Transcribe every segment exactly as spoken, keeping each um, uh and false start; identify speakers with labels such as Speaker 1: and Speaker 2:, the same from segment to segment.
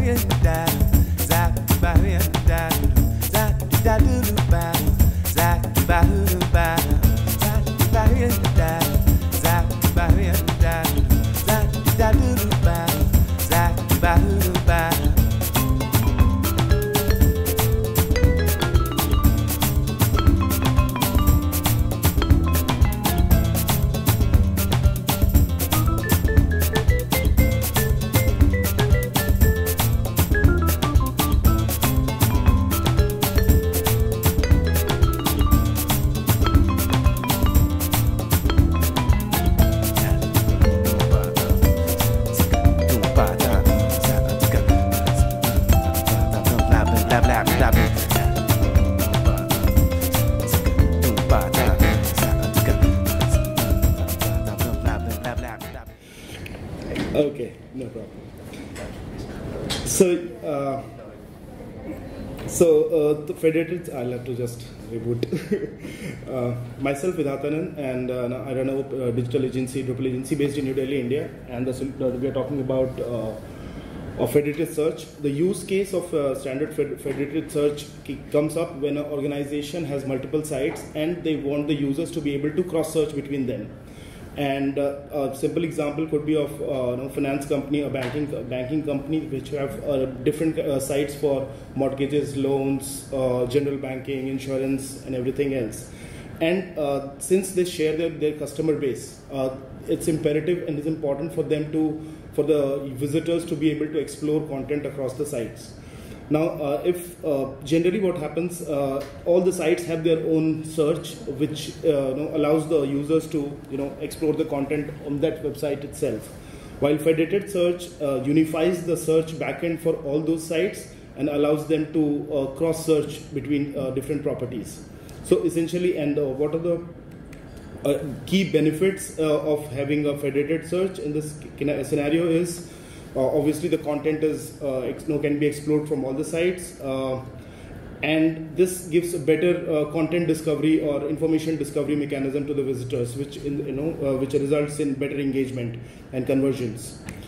Speaker 1: Okay, no problem. So, uh, so uh, the Federated, I'll have to just reboot. uh, myself, Vidhatanand, and uh, I run a uh, digital agency, Drupal agency based in New Delhi, India, and the, uh, we are talking about uh, a Federated Search. The use case of uh, standard fed Federated Search comes up when an organization has multiple sites and they want the users to be able to cross-search between them. And uh, a simple example could be of uh, you know, finance company, a banking a banking company, which have uh, different uh, sites for mortgages, loans, uh, general banking, insurance, and everything else. And uh, since they share their, their customer base, uh, it's imperative and it's important for them to, for the visitors to be able to explore content across the sites. Now, uh, if uh, generally what happens, uh, all the sites have their own search, which uh, you know, allows the users to you know explore the content on that website itself. While Federated Search uh, unifies the search backend for all those sites and allows them to uh, cross-search between uh, different properties. So essentially, and uh, what are the uh, key benefits uh, of having a Federated Search in this scenario is, Uh, obviously, the content is uh, ex no, can be explored from all the sites, uh, and this gives a better uh, content discovery or information discovery mechanism to the visitors, which in, you know uh, which results in better engagement and conversions.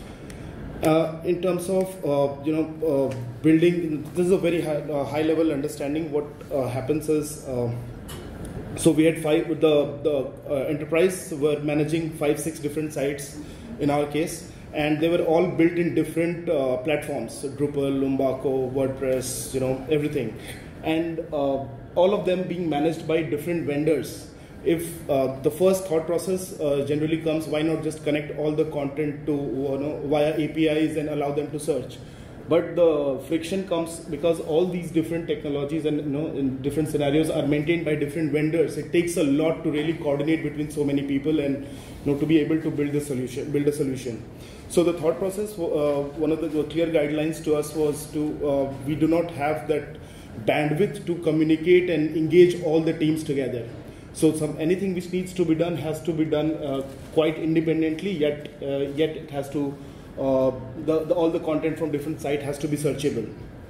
Speaker 1: Uh, in terms of uh, you know uh, building, this is a very high, uh, high level understanding. What uh, happens is, uh, so we had five. The the uh, enterprise were managing five six different sites in our case. And they were all built in different uh, platforms, so Drupal, Lumbaco, WordPress, you know, everything. And uh, all of them being managed by different vendors. If uh, the first thought process uh, generally comes, why not just connect all the content to, you know, via A P Is and allow them to search? But the friction comes because all these different technologies and you know, in different scenarios are maintained by different vendors. It takes a lot to really coordinate between so many people and you know, to be able to build the solution, build a solution. So the thought process, uh, one of the clear guidelines to us was to, uh, we do not have that bandwidth to communicate and engage all the teams together. So some, anything which needs to be done has to be done uh, quite independently, yet, uh, yet it has to, uh, the, the, all the content from different sites has to be searchable.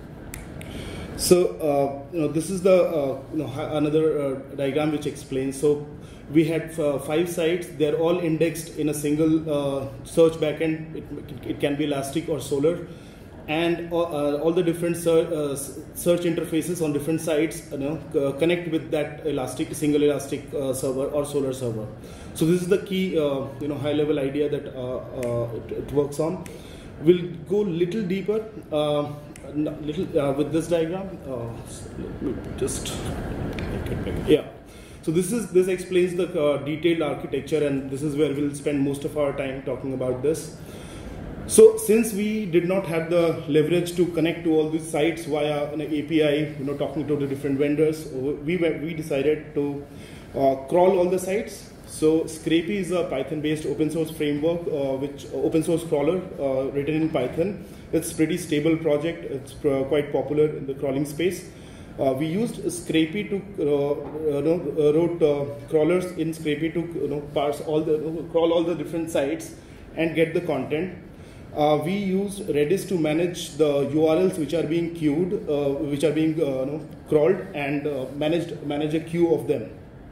Speaker 1: So uh, you know, this is the uh, you know, another uh, diagram which explains. So we had uh, five sites. They're all indexed in a single uh, search backend. It, it can be Elastic or Solar, and uh, uh, all the different ser uh, search interfaces on different sites you know, uh, connect with that Elastic, single Elastic uh, server or Solar server. So this is the key uh, you know, high-level idea that uh, uh, it, it works on. We'll go little deeper. Uh, little uh, with this diagram. Uh, let me just make it bigger. Yeah. So this is this explains the uh, detailed architecture, and this is where we'll spend most of our time talking about this. So since we did not have the leverage to connect to all these sites via an A P I, you know, talking to the different vendors, we we decided to uh, crawl all the sites. So Scrapy is a Python-based open source framework, uh, which uh, open source crawler uh, written in Python. It's a pretty stable project. It's uh, quite popular in the crawling space. Uh, we used Scrapy to uh, uh, know, uh, wrote uh, crawlers in Scrapy to you know, parse all the uh, crawl all the different sites and get the content. Uh, we use Redis to manage the U R Ls which are being queued, uh, which are being uh, you know, crawled, and uh, managed manage a queue of them.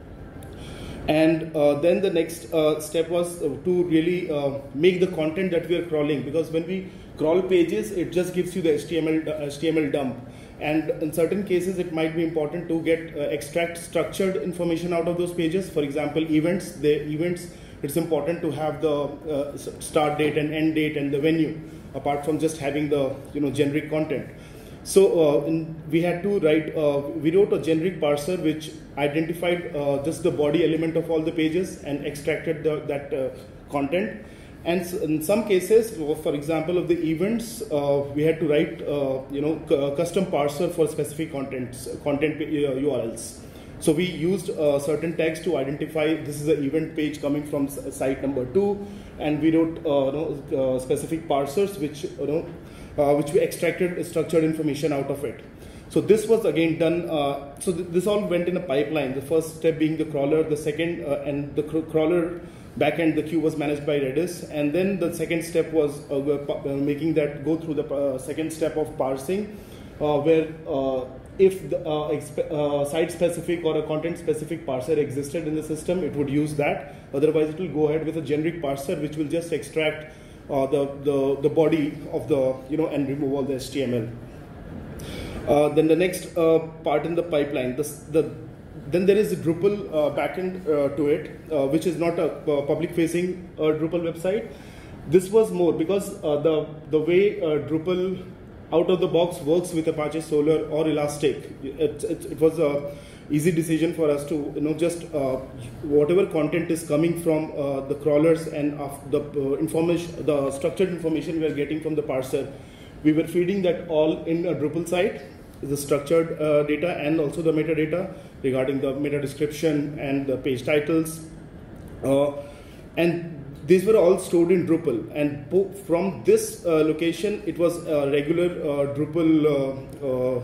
Speaker 1: And uh, then the next uh, step was uh, to really uh, make the content that we are crawling, because when we crawl pages, it just gives you the H T M L, uh, H T M L dump. And in certain cases, it might be important to get uh, extract structured information out of those pages. For example, events. The events, it's important to have the uh, start date and end date and the venue, apart from just having the you know generic content. So uh, in, we had to write. Uh, we wrote a generic parser which identified uh, just the body element of all the pages and extracted the, that uh, content. And in some cases, for example, of the events, uh, we had to write, uh, you know, a custom parser for specific contents, content uh, U R Ls. So we used uh, certain tags to identify this is an event page coming from site number two, and we wrote, uh, you know, uh, specific parsers which, you know, uh, which we extracted structured information out of it. So this was again done. Uh, so th this all went in a pipeline. The first step being the crawler, the second, uh, and the cr crawler. Backend, the queue was managed by Redis, and then the second step was uh, uh, making that go through the uh, second step of parsing, uh, where uh, if the uh, uh, site-specific or a content-specific parser existed in the system, it would use that. Otherwise, it will go ahead with a generic parser, which will just extract uh, the, the the body of the you know and remove all the H T M L. Uh, then the next uh, part in the pipeline, the, the Then there is a Drupal uh, backend uh, to it, uh, which is not a uh, public-facing uh, Drupal website. This was more because uh, the the way uh, Drupal out of the box works with Apache Solr or Elastic, it, it, it was a easy decision for us to you know just uh, whatever content is coming from uh, the crawlers and of the uh, information, the structured information we are getting from the parser, we were feeding that all in a Drupal site. The structured uh, data and also the metadata regarding the meta description and the page titles, uh, and these were all stored in Drupal. And from this uh, location, it was a regular uh, Drupal, uh, uh,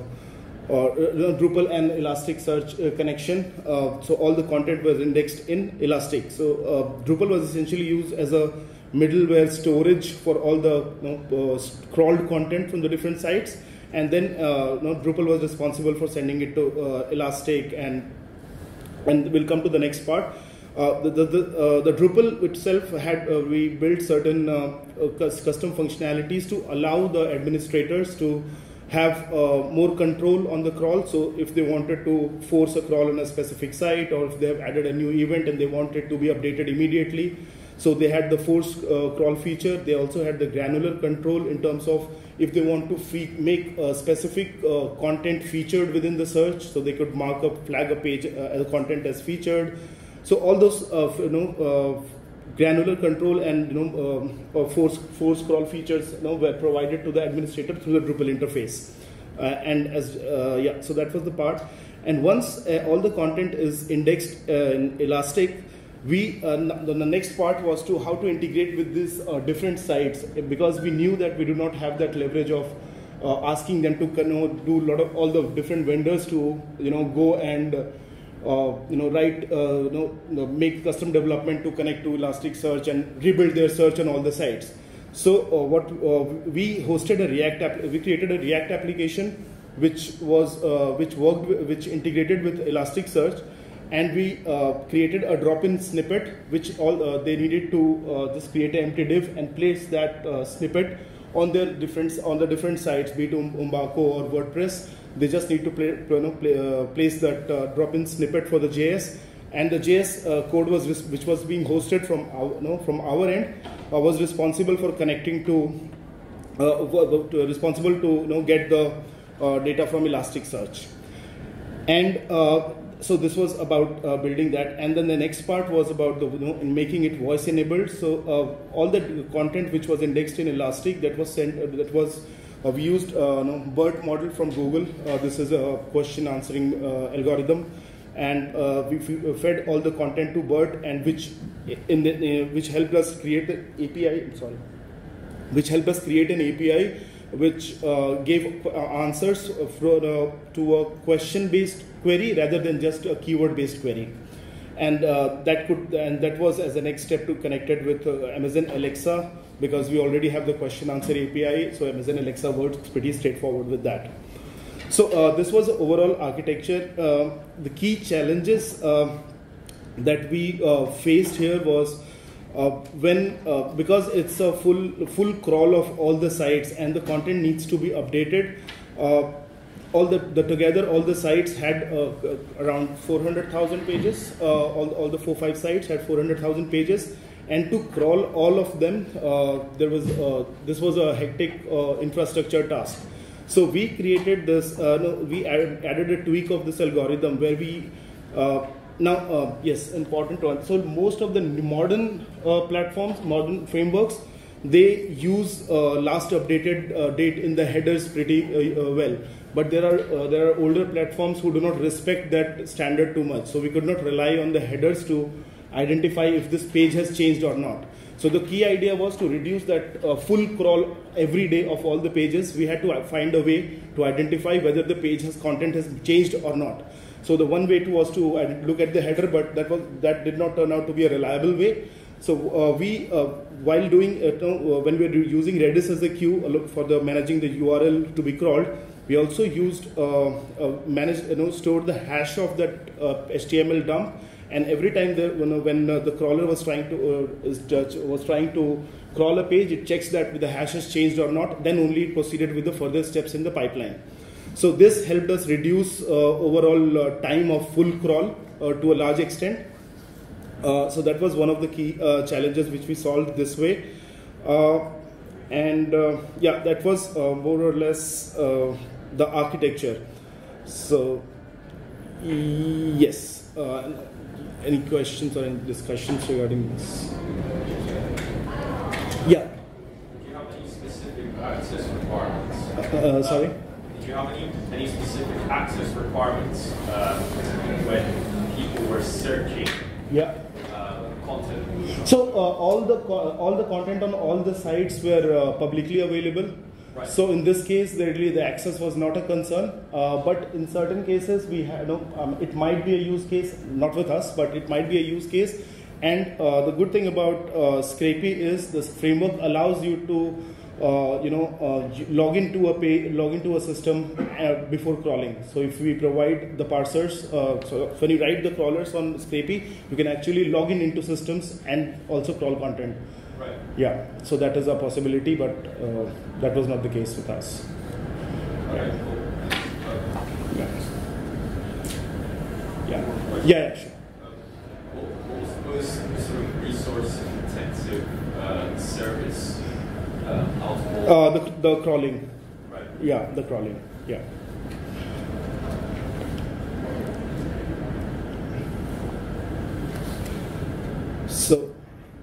Speaker 1: uh, Drupal and Elasticsearch uh, connection. Uh, so all the content was indexed in Elastic. So uh, Drupal was essentially used as a middleware storage for all the you know, uh, crawled content from the different sites. And then uh, you know, Drupal was responsible for sending it to uh, Elastic, and and we'll come to the next part. Uh, the the, the, uh, the Drupal itself had uh, we built certain uh, custom functionalities to allow the administrators to have uh, more control on the crawl. So if they wanted to force a crawl on a specific site, or if they have added a new event and they want it to be updated immediately, so they had the force uh, crawl feature. They also had the granular control in terms of if they want to fe make a specific uh, content featured within the search, so they could mark up, flag a page uh, as content as featured. So all those uh, you know uh, granular control and you know uh, force force crawl features you know were provided to the administrator through the Drupal interface. Uh, and as uh, yeah, so that was the part. And once uh, all the content is indexed uh, in Elastic, we uh, the, the next part was to how to integrate with these uh, different sites, because we knew that we do not have that leverage of uh, asking them to you know, do a lot of all the different vendors to you know go and uh, you know write uh, you know make custom development to connect to Elasticsearch and rebuild their search on all the sites. So uh, what uh, we hosted a React app, we created a React application which was uh, which worked with, which integrated with Elasticsearch. And we uh, created a drop-in snippet, which all uh, they needed to uh, just create an empty div and place that uh, snippet on their different on the different sites, be it Umbaco or WordPress. They just need to play, you know, play, uh, place that uh, drop-in snippet for the J S, and the J S uh, code was which was being hosted from our, you know, from our end uh, was responsible for connecting to uh, responsible to you know get the uh, data from Elasticsearch, and. Uh, So this was about uh, building that, and then the next part was about the you know in making it voice enabled. So uh, all the content which was indexed in Elastic that was sent uh, that was uh, we used uh, you know BERT model from Google. Uh, this is a question answering uh, algorithm, and uh, we fed all the content to BERT, and which in the uh, which helped us create the A P I. Sorry, which helped us create an A P I which uh, gave uh, answers for, uh, to a question-based query rather than just a keyword-based query, and uh, that could and that was as a next step to connect it with uh, Amazon Alexa, because we already have the question-answer A P I. So Amazon Alexa works pretty straightforward with that. So uh, this was the overall architecture. Uh, the key challenges uh, that we uh, faced here was uh, when uh, because it's a full full crawl of all the sites and the content needs to be updated. Uh, all the, the together all the sites had uh, around four hundred thousand pages. Uh, all all the four five sites had four hundred thousand pages, and to crawl all of them, uh, there was uh, this was a hectic uh, infrastructure task. So we created this. Uh, no, we added, added a tweak of this algorithm where we uh, now uh, yes, important one. So most of the modern uh, platforms, modern frameworks, they use uh, last updated uh, date in the headers pretty uh, uh, well. But there are uh, there are older platforms who do not respect that standard too much. So we could not rely on the headers to identify if this page has changed or not. So the key idea was to reduce that uh, full crawl every day of all the pages. We had to find a way to identify whether the page has content has changed or not. So the one way to was to look at the header, but that was that did not turn out to be a reliable way. So uh, we, uh, while doing uh, when we were using Redis as a queue for the managing the U R L to be crawled, we also used uh, uh, managed you know stored the hash of that uh, H T M L dump. And every time the, you know, when uh, the crawler was trying to uh, was trying to crawl a page, it checks that the hash has changed or not. Then only it proceeded with the further steps in the pipeline. So this helped us reduce uh, overall uh, time of full crawl uh, to a large extent. Uh, so that was one of the key uh, challenges which we solved this way. Uh, and uh, yeah, that was uh, more or less uh, the architecture. So yes. Uh, Any questions or any discussions regarding this? Yeah.
Speaker 2: Do you have any specific access requirements?
Speaker 1: Uh, uh, sorry?
Speaker 2: Did you have any, any specific access requirements uh, when people were searching
Speaker 1: yeah.
Speaker 2: uh, content?
Speaker 1: So uh, all the all the content on all the sites were uh, publicly available.
Speaker 2: Right.
Speaker 1: So in this case, really the access was not a concern. Uh, but in certain cases, we had no. Um, it might be a use case, not with us, but it might be a use case. And uh, the good thing about uh, Scrapy is this framework allows you to, uh, you know, uh, log into a pay, log into a system uh, before crawling. So if we provide the parsers, uh, so when you write the crawlers on Scrapy, you can actually log in into systems and also crawl content.
Speaker 2: Right.
Speaker 1: Yeah, so that is a possibility, but uh, that was not the case with us.
Speaker 2: Okay, cool.
Speaker 1: Yeah. Yeah. Yeah, yeah, sure.
Speaker 2: What, what was the sort of resource-intensive uh, service uh, out of all?
Speaker 1: Uh, the, the crawling.
Speaker 2: Right.
Speaker 1: Yeah, the crawling. Yeah. So,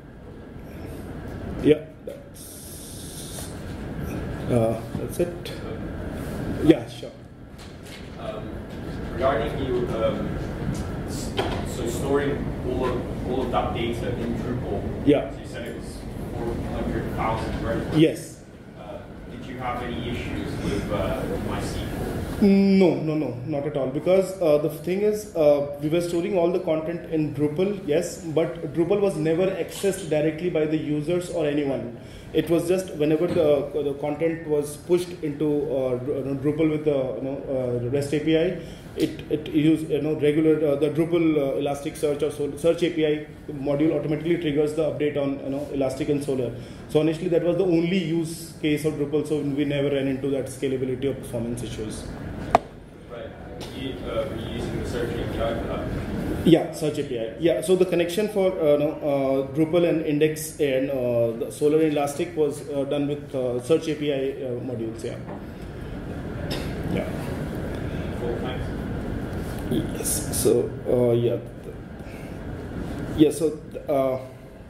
Speaker 1: yeah, that's, uh, that's it. Yeah, sure.
Speaker 2: Um, regarding you, um, so storing all of all of that data in Drupal.
Speaker 1: Yeah.
Speaker 2: So you said it was four hundred thousand, right?
Speaker 1: Yes.
Speaker 2: Uh, did you have any issues with uh, MySQL?
Speaker 1: No, no, no, not at all. Because uh, the thing is, uh, we were storing all the content in Drupal, yes, but Drupal was never accessed directly by the users or anyone. It was just whenever the, the content was pushed into uh, Drupal with the you know, uh, REST A P I, it, it used you know regular uh, the Drupal uh, Elastic Search or so, Search A P I module automatically triggers the update on you know Elastic and Solar. So honestly, that was the only use case of Drupal. So we never ran into that scalability or performance issues.
Speaker 2: Right. You, uh, were you using the Search A P I for that?
Speaker 1: Yeah, Search A P I. Yeah, so the connection for uh, no, uh, Drupal and Index and uh, the Solar and Elastic was uh, done with uh, Search A P I uh, modules. Yeah. Yeah.
Speaker 2: Cool, thanks.
Speaker 1: Yes. So uh, yeah. Yeah. So uh,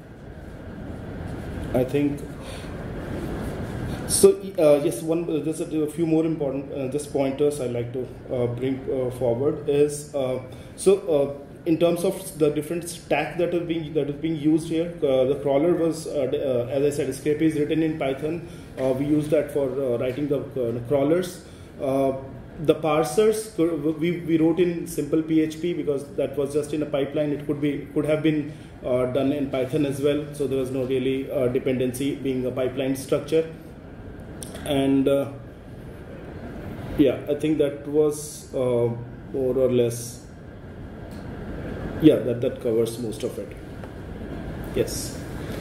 Speaker 1: I think. So uh, yes, one uh, there's a, a few more important uh, just pointers I like to uh, bring uh, forward is uh, so. Uh, In terms of the different stack that is being that is being used here, uh, the crawler was, uh, uh, as I said, Scrapy is written in Python. Uh, we use that for uh, writing the uh, crawlers. Uh, the parsers we, we wrote in simple P H P because that was just in a pipeline. It could be could have been uh, done in Python as well. So there was no really uh, dependency being a pipeline structure. And uh, yeah, I think that was uh, more or less. Yeah, that, that covers most of it. Yes.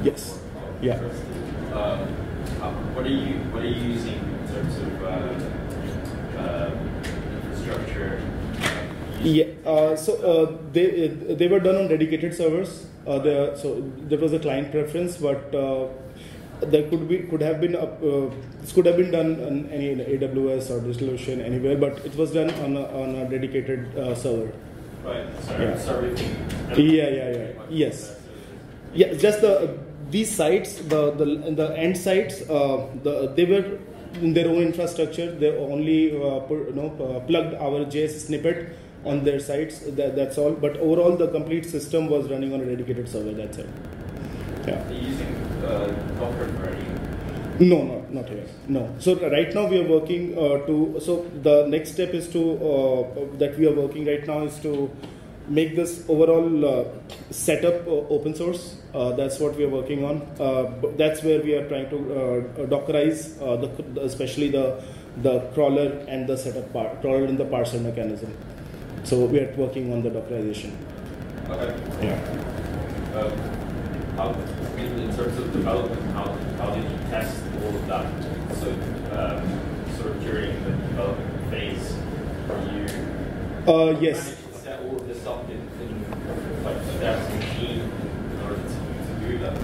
Speaker 1: Yes. Yeah.
Speaker 2: Uh, what are you What are you using in terms of uh, uh, infrastructure?
Speaker 1: Yeah. Uh, so uh, they they were done on dedicated servers. Uh, the, so that was a client preference, but uh, there could be could have been a, uh, this could have been done on any A W S or DigitalOcean anywhere, but it was done on a, on a dedicated uh, server.
Speaker 2: Right. Sorry.
Speaker 1: Yeah.
Speaker 2: Sorry.
Speaker 1: Yeah. Yeah. Yeah. Yes. Yeah. Just the these sites, the the the end sites, uh, the they were in their own infrastructure. They only uh, put, you know uh, plugged our J S snippet on their sites. That, that's all. But overall, the complete system was running on a dedicated server. That's it. Yeah.
Speaker 2: Are you using uh, Docker for any?
Speaker 1: No, no, not here. No. So right now we are working uh, to. So the next step is to uh, that we are working right now is to make this overall uh, setup uh, open source. Uh, that's what we are working on. Uh, that's where we are trying to uh, dockerize, uh, the, especially the the crawler and the setup part, crawler and the parser mechanism. So we are working on the dockerization.
Speaker 2: Okay.
Speaker 1: Yeah.
Speaker 2: Um, how, in, in terms of development, how, how did you test all of that? So, um, sort of during the development phase, were you
Speaker 1: Uh, yes.
Speaker 2: managed to set all of this up in, in like the devs team in order to, to do that?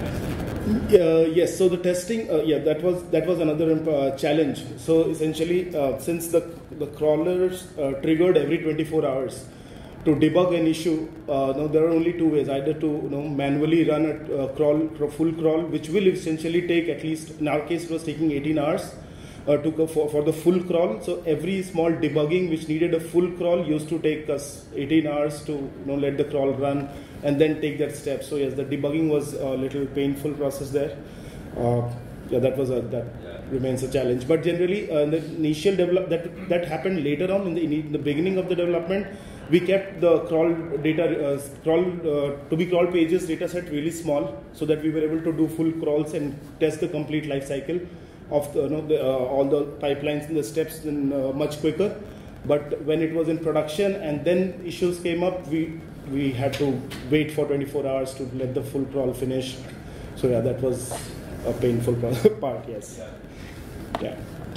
Speaker 1: Uh, yes, so the testing, uh, yeah, that was that was another uh, challenge. So essentially, uh, since the the crawlers uh, triggered every twenty-four hours to debug an issue, uh, no, there are only two ways: either to you know manually run a uh, crawl, full crawl, which will essentially take at least in our case it was taking eighteen hours uh, to go for for the full crawl. So every small debugging which needed a full crawl used to take us eighteen hours to you know let the crawl run and then take that step. So yes, the debugging was a little painful process there. Uh, yeah, that was a, that
Speaker 2: Yeah.
Speaker 1: remains a challenge. But generally, uh, the initial develop that that happened later on in the in the beginning of the development. We kept the crawl data uh, crawl uh, to be crawl pages data set really small, so that we were able to do full crawls and test the complete life cycle of the, you know, the, uh, all the pipelines and the steps in uh, much quicker. But when it was in production and then issues came up, we we had to wait for twenty-four hours to let the full crawl finish. So yeah, that was a painful part. Yes.
Speaker 2: Yeah.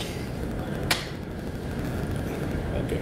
Speaker 1: Yeah. Okay.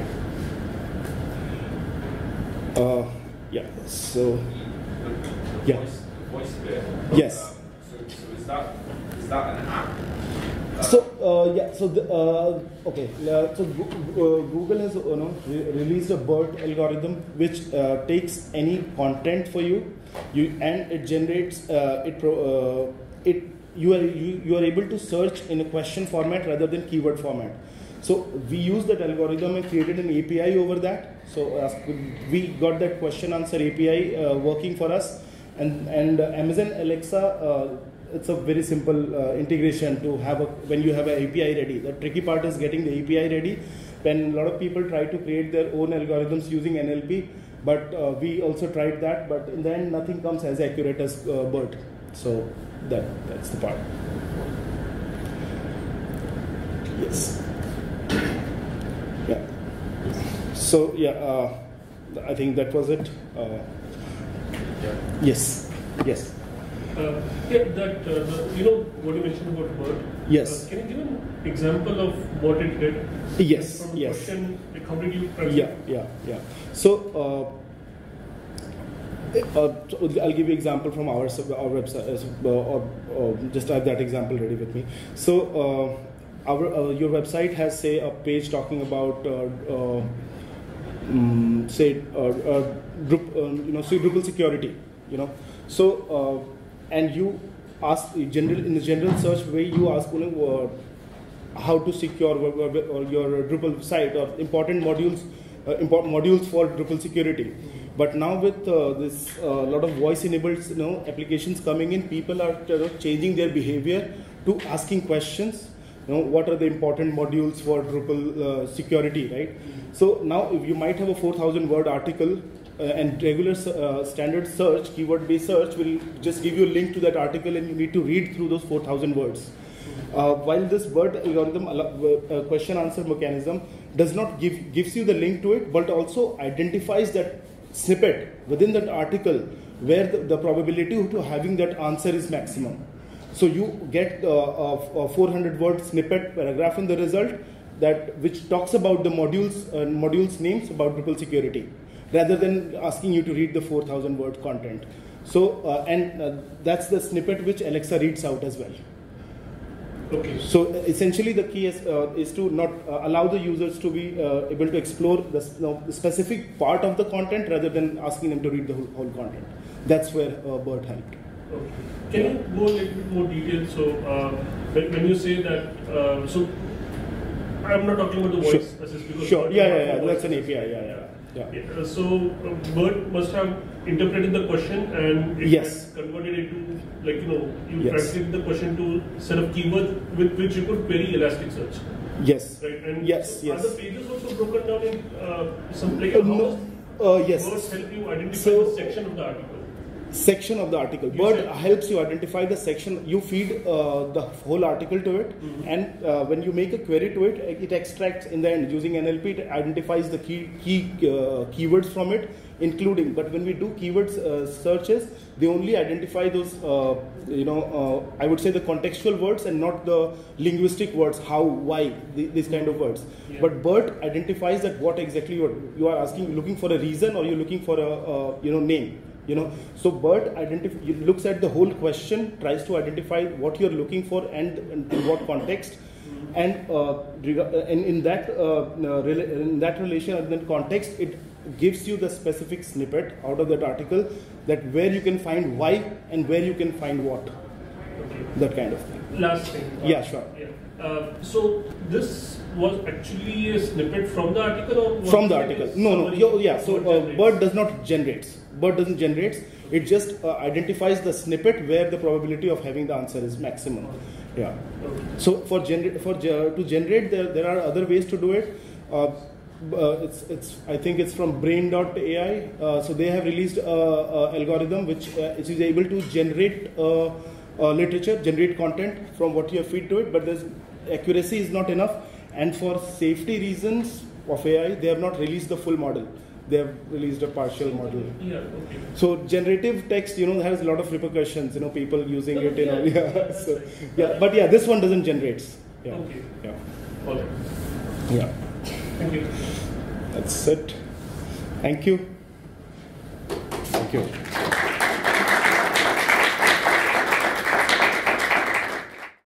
Speaker 1: Uh, yeah. So.
Speaker 2: The
Speaker 1: Yeah.
Speaker 2: voice, voice bit.
Speaker 1: Yes.
Speaker 2: Um, so, so is that is that an app? Uh,
Speaker 1: So uh, yeah, so the, uh, okay, uh, so Go- uh, Google has you know re- released a BERT algorithm which uh, takes any content for you, you and it generates uh, it pro, uh, it you are you, you are able to search in a question format rather than keyword format. So we use that algorithm and created an A P I over that. So uh, we got that question answer A P I uh, working for us, and and uh, Amazon Alexa. Uh, It's a very simple uh, integration to have a, when you have an A P I ready. The tricky part is getting the A P I ready. When a lot of people try to create their own algorithms using N L P, but uh, we also tried that, but in the end nothing comes as accurate as uh, BERT. So that that's the part. Yes. Yeah. So yeah, uh, I think that was it. Uh, yes. Yes.
Speaker 3: Uh, yeah, that uh, the, you know what you mentioned about BERT.
Speaker 1: Yes.
Speaker 3: Uh, can you give an example of what it did?
Speaker 1: Yes.
Speaker 3: From
Speaker 1: Yes.
Speaker 3: question, like how did you present?
Speaker 1: Yeah, yeah, yeah. So, uh, uh, I'll give you example from our our website, uh, or, or just have that example ready with me. So, uh, our uh, your website has say a page talking about uh, uh, um, say uh, uh, Drup, uh, you know say Drupal security, you know. So, uh, and you ask general in the general search way, you ask you know, uh, how to secure or your Drupal site or important modules, uh, important modules for Drupal security. But now with uh, this a uh, lot of voice-enabled you know applications coming in, people are you know, changing their behavior to asking questions. You know, what are the important modules for Drupal uh, security, right? So now if you might have a four thousand word article. Uh, and regular uh, standard search, keyword-based search, will just give you a link to that article, and you need to read through those four thousand words. Uh, while this BERT algorithm, uh, question-answer mechanism, does not give gives you the link to it, but also identifies that snippet within that article where the, the probability to having that answer is maximum. So you get uh, a, a four hundred word snippet paragraph in the result that which talks about the modules uh, modules names about triple security, rather than asking you to read the four thousand word content. So uh, and uh, that's the snippet which Alexa reads out as well.
Speaker 3: Okay.
Speaker 1: So uh, essentially the key is, uh, is to not uh, allow the users to be uh, able to explore the, you know, the specific part of the content rather than asking them to read the whole, whole content. That's where uh, BERT helped.
Speaker 3: Okay. Can you go a little bit more detail? So uh, when, when you say that, uh, so I'm not talking about the voice
Speaker 1: Sure.
Speaker 3: assist because
Speaker 1: Sure. Yeah, yeah, yeah. That's an
Speaker 3: assist.
Speaker 1: A P I. Yeah, yeah. Yeah.
Speaker 3: Yeah, uh, so uh, BERT must have interpreted the question and it
Speaker 1: Yes.
Speaker 3: has converted it to, like, you know, you
Speaker 1: Yes.
Speaker 3: translate the question to set of keywords with which you could query Elasticsearch.
Speaker 1: Yes.
Speaker 3: Right? And
Speaker 1: Yes,
Speaker 3: so
Speaker 1: yes.
Speaker 3: are the pages also broken down in uh, some, like,
Speaker 1: Uh,
Speaker 3: how
Speaker 1: no.
Speaker 3: does
Speaker 1: Uh, yes.
Speaker 3: BERT help you identify
Speaker 1: So-
Speaker 3: the section of the article?
Speaker 1: Section of the article.
Speaker 3: You
Speaker 1: BERT
Speaker 3: said-
Speaker 1: helps you identify the section. You feed uh, the whole article to it,
Speaker 3: Mhm.
Speaker 1: and uh, when you make a query to it, it extracts in the end using N L P. It identifies the key key uh, keywords from it, including. But when we do keywords uh, searches, they only identify those. Uh, you know, uh, I would say the contextual words and not the linguistic words. How, why, th these kind of words.
Speaker 3: Yeah.
Speaker 1: But BERT identifies that what exactly you are, you are asking, looking for a reason, or you're looking for a uh, you know name. You know, so BERT identif- looks at the whole question, tries to identify what you're looking for and, and in what context, and uh, in, in that uh, in that relation and that context, it gives you the specific snippet out of that article, that where you can find why and where you can find what,
Speaker 3: Okay.
Speaker 1: that kind of thing.
Speaker 3: Last thing. uh,
Speaker 1: Yeah, sure.
Speaker 3: Yeah. Uh, so this was actually a snippet from the article, or was
Speaker 1: From the
Speaker 3: it
Speaker 1: article.
Speaker 3: a
Speaker 1: No, no.
Speaker 3: summary
Speaker 1: yo- Yeah. So
Speaker 3: BERT
Speaker 1: uh,
Speaker 3: generates?
Speaker 1: BERT does not generate. BERT doesn't generate. It just uh, identifies the snippet where the probability of having the answer is maximum. Yeah.
Speaker 3: Okay.
Speaker 1: So for generate for ge- to generate, there there are other ways to do it. Uh, uh, it's it's I think it's from brain dot A I. Uh, so they have released a, a algorithm which uh, which is able to generate uh, uh, literature, generate content from what you have feed to it. But there's accuracy is not enough, and for safety reasons of A I, they have not released the full model. They have released a partial model.
Speaker 3: Yeah. Okay.
Speaker 1: So generative text, you know, has a lot of repercussions. You know, people using
Speaker 3: No,
Speaker 1: it. You know,
Speaker 3: yeah,
Speaker 1: yeah.
Speaker 3: that's
Speaker 1: So
Speaker 3: right.
Speaker 1: yeah, but yeah, this one doesn't generate. Yeah.
Speaker 3: Okay.
Speaker 1: Yeah.
Speaker 3: All right.
Speaker 1: Yeah.
Speaker 3: Thank you.
Speaker 1: That's it. Thank you. Thank you.